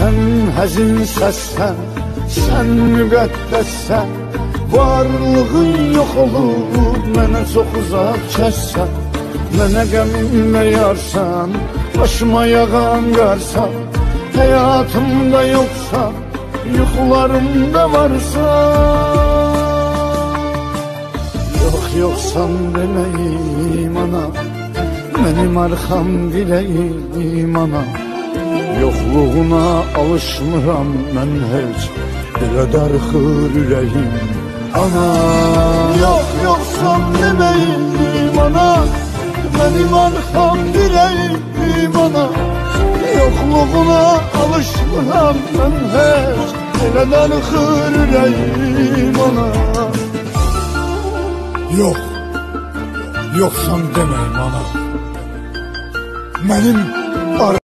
Sen həzin səssən, sən müqəddəssən, varlığın yox olub mənə çox uzaq kəssən. Mənə qəmimlə yarsan, başıma yağan qarsan, həyatımda yoxsan, yuxularımda varsan. Yoxsan deməyim ana, mənim arxam diləyim ana. Yoxluğuna alışmıram mən heç, elə darxır ürəyim ana. Yoxsan deməyim ana, mənim arxam diləyim ana. Yoxluğuna alışmıram mən heç, elə darxır ürəyim ana. Yoxsan deməyim ana, mənim